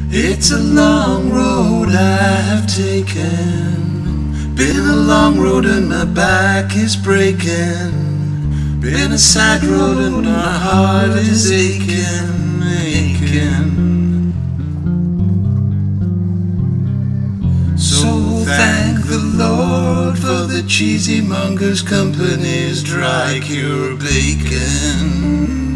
It's a long road I have taken. Been a long road and my back is breaking. Been a sad road and my heart is aching, aching. So thank the Lord for the cheesy mongers' company's dry cure bacon.